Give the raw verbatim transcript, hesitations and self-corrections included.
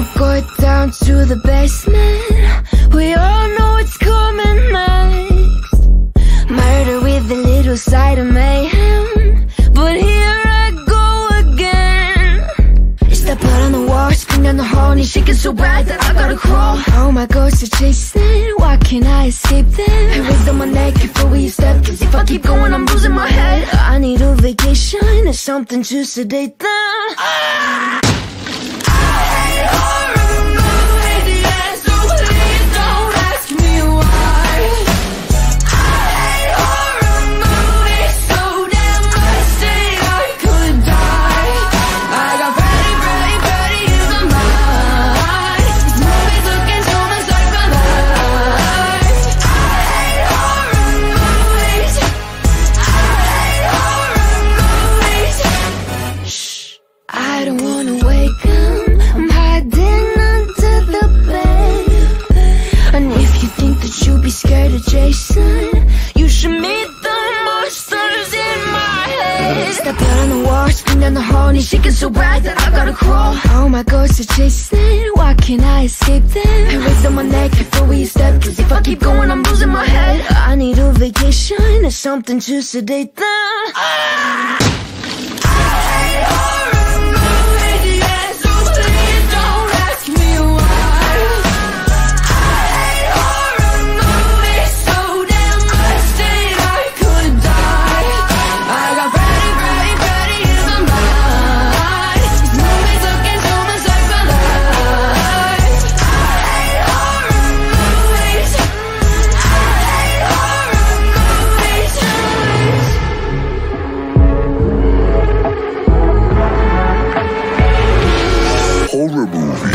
go down to the basement. We all know it's coming next. Murder with a little side of mayhem. But here I go again. It's the blood on the wall, spin down the hall, and he's shaking so bad that I gotta crawl. Oh my ghosts are chasing, why can't I escape them? I raised on my neck before we step, cause if I keep going I'm losing my head. I need a vacation or something to sedate them. Ah! Jason, you should meet the monsters in my head. It's the blood on the wall, spin down the hall, and he's shaking so bad that I gotta crawl. Oh my ghosts are chasing, why can't I escape them? I raised on my neck before we step, cause if I keep going I'm losing my head. I need a vacation or something to sedate them. Ah! Horror movie.